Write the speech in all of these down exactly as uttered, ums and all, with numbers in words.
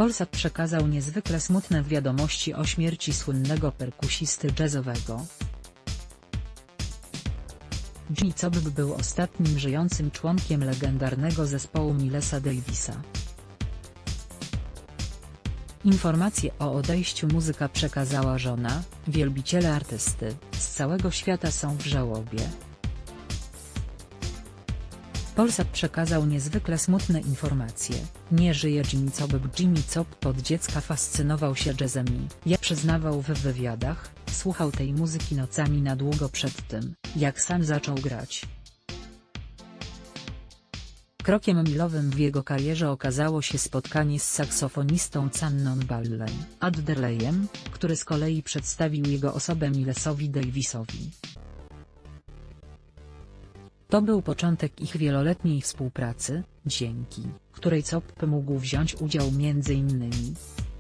Polsat przekazał niezwykle smutne wiadomości o śmierci słynnego perkusisty jazzowego. Jimmy Cobb był ostatnim żyjącym członkiem legendarnego zespołu Milesa Davisa. Informacje o odejściu muzyka przekazała żona. Wielbiciele artysty z całego świata są w żałobie. Polsat przekazał niezwykle smutne informacje. Nie żyje Jimmy Cobb. Jimmy Cobb od dziecka fascynował się jazzem i, jak przyznawał w wywiadach, słuchał tej muzyki nocami na długo przed tym, jak sam zaczął grać. Krokiem milowym w jego karierze okazało się spotkanie z saksofonistą Cannonballem Adderleyem, który z kolei przedstawił jego osobę Milesowi Davisowi. To był początek ich wieloletniej współpracy, dzięki której Cobb mógł wziąć udział między innymi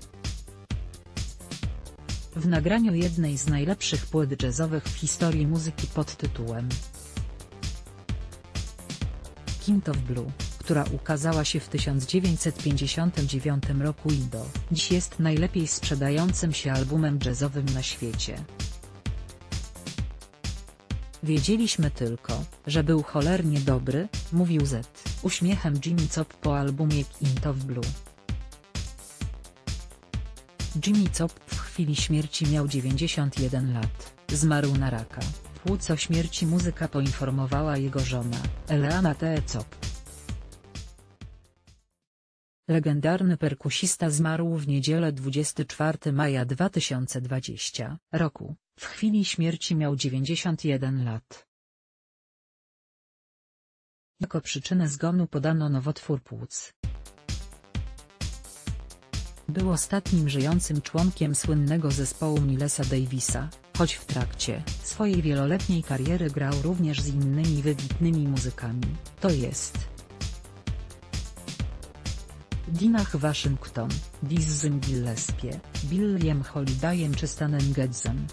w nagraniu jednej z najlepszych płyt jazzowych w historii muzyki pod tytułem Kind of Blue, która ukazała się w tysiąc dziewięćset pięćdziesiątym dziewiątym roku i do dziś jest najlepiej sprzedającym się albumem jazzowym na świecie. Wiedzieliśmy tylko, że był cholernie dobry, mówił z uśmiechem Jimmy Cobb po albumie Kind of Blue. Jimmy Cobb w chwili śmierci miał dziewięćdziesiąt jeden lat, zmarł na raka płuc. O śmierci muzyka poinformowała jego żona, Eleana T. Cobb. Legendarny perkusista zmarł w niedzielę dwudziestego czwartego maja dwa tysiące dwudziestego roku, w chwili śmierci miał dziewięćdziesiąt jeden lat. Jako przyczynę zgonu podano nowotwór płuc. Był ostatnim żyjącym członkiem słynnego zespołu Milesa Davisa, choć w trakcie swojej wieloletniej kariery grał również z innymi wybitnymi muzykami, to jest Dinah Washington, Dizzy Gillespie, Billiem Holidayem czy Stanem Gedzem.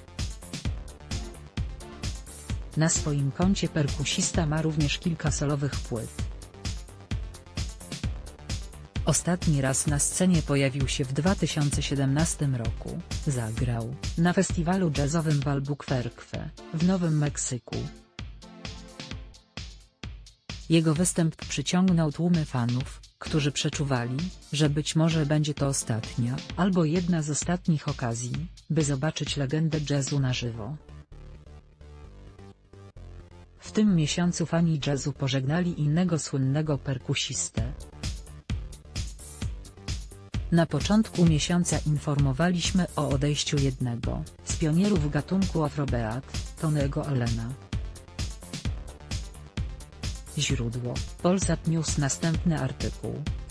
Na swoim koncie perkusista ma również kilka solowych płyt. Ostatni raz na scenie pojawił się w dwa tysiące siedemnastym roku, zagrał na festiwalu jazzowym w Albuquerque, w Nowym Meksyku. Jego występ przyciągnął tłumy fanów, którzy przeczuwali, że być może będzie to ostatnia, albo jedna z ostatnich okazji, by zobaczyć legendę jazzu na żywo. W tym miesiącu fani jazzu pożegnali innego słynnego perkusistę. Na początku miesiąca informowaliśmy o odejściu jednego z pionierów gatunku Afrobeat, Tony'ego Allena. Źródło: Polsat News. Następny artykuł.